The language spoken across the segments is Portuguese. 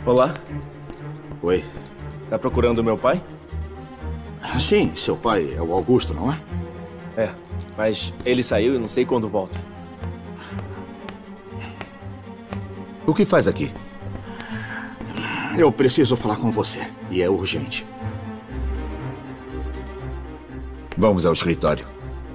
Olá, Oi. tá procurando o meu pai? Sim, seu pai é o Augusto, não é? É, mas ele saiu e não sei quando volta. O que faz aqui? Eu preciso falar com você, e é urgente. Vamos ao escritório.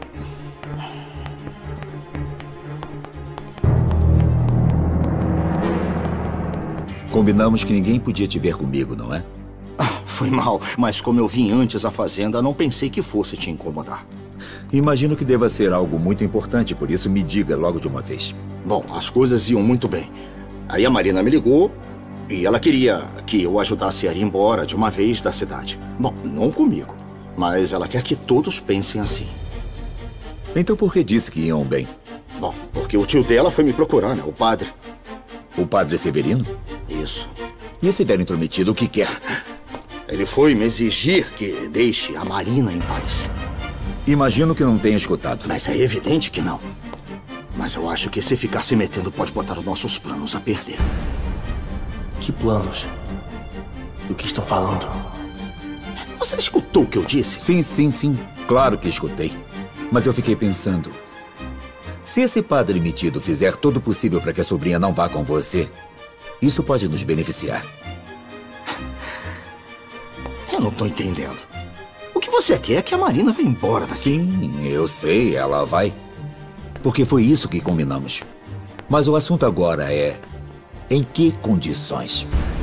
Combinamos que ninguém podia te ver comigo, não é? Foi mal, mas como eu vim antes à fazenda, não pensei que fosse te incomodar. Imagino que deva ser algo muito importante, por isso me diga logo de uma vez. Bom, as coisas iam muito bem. Aí a Marina me ligou e ela queria que eu ajudasse a ir embora de uma vez da cidade. Bom, não comigo, mas ela quer que todos pensem assim. Então por que disse que iam bem? Bom, porque o tio dela foi me procurar, né? O padre. O padre Severino? Isso. E esse velho intrometido, o que quer? Ele foi me exigir que deixe a Marina em paz. Imagino que não tenha escutado. Mas é evidente que não. Mas eu acho que se ficar se metendo pode botar os nossos planos a perder. Que planos? Do que estão falando? Você escutou o que eu disse? Sim. Claro que escutei. Mas eu fiquei pensando... Se esse padre metido fizer todo o possível para que a sobrinha não vá com você, isso pode nos beneficiar. Eu não tô entendendo. O que você quer é que a Marina vá embora daqui. Sim, eu sei, ela vai. Porque foi isso que combinamos. Mas o assunto agora é... em que condições?